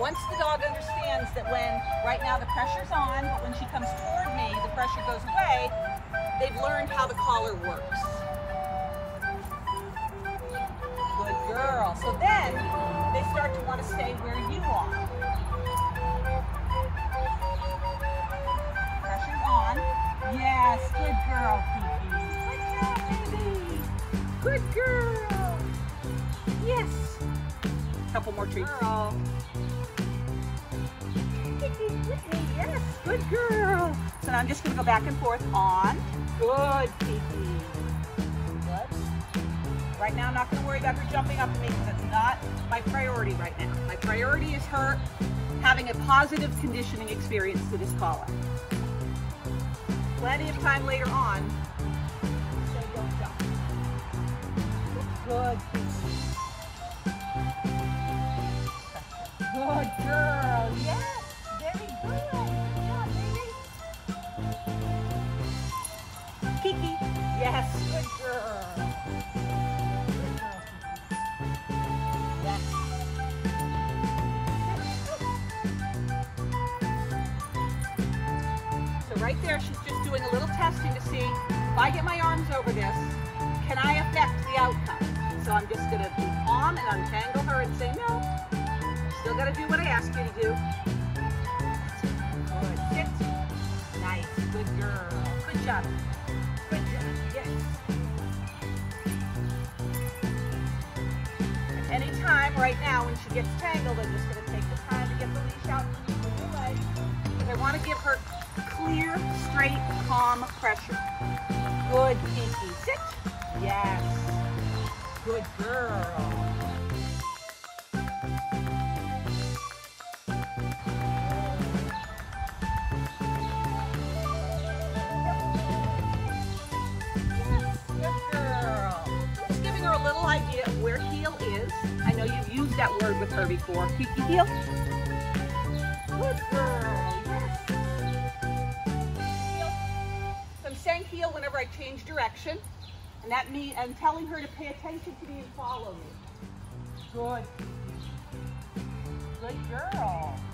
Once the dog understands that when, right now the pressure's on, but when she comes toward me, the pressure goes away, they've learned how the collar works. Good girl. So then they start to want to stay where you are. Pressure's on. Yes, good girl, Kiki. Good girl, baby. Good girl. Yes. Couple more treats. Girl. Kiki, with me. Yes, good girl. So now I'm just going to go back and forth on. Good, Kiki. Good. Right now I'm not going to worry about her jumping up at me because that's not my priority right now. My priority is her having a positive conditioning experience to this collar. Plenty of time later on, so don't jump. Good, Kiki. Good girl, yes, very good. Good job, baby. Kiki, yes, good girl. Good girl, Kiki. Yes. So right there, she's just doing a little testing to see if I get my arms over this, can I affect the outcome? So I'm just going to be calm and untangle her and say no. Still got to do what I ask you to do. Good. Sit. Nice. Good girl. Good job. Good job. Yes. At any time right now when she gets tangled, I'm just going to take the time to get the leash out from your leg. Because I want to give her clear, straight, calm pressure. Good, Kiki. Sit. Yes. Good girl. Idea of where heel is. I know you've used that word with her before. Kiki, heel. Good girl. Yes. Heel. So I'm saying heel whenever I change direction, and that means I'm telling her to pay attention to me and follow me. Good. Good girl.